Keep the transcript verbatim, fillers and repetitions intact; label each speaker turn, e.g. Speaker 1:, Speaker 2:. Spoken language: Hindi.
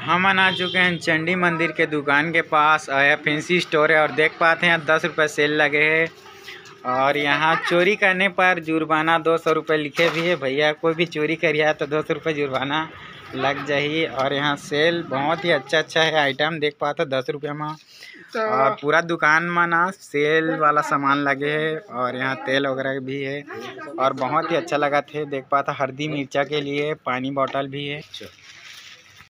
Speaker 1: हम आ चुके हैं चंडी मंदिर के दुकान के पास। आया फैंसी स्टोर है और देख पाते हैं दस रुपये सेल लगे हैं और यहाँ चोरी करने पर जुर्माना दो सौ रुपये लिखे भी है। भैया कोई भी चोरी करिए तो दो सौ रुपये जुर्माना लग जाइए। और यहाँ सेल बहुत ही अच्छा अच्छा है, आइटम देख पाते दस रुपये में और पूरा दुकान में ना सेल वाला सामान लगे है और यहाँ तेल वगैरह भी है और बहुत ही अच्छा लगा थे। देख पाता हल्दी मिर्चा के लिए पानी बोतल भी है।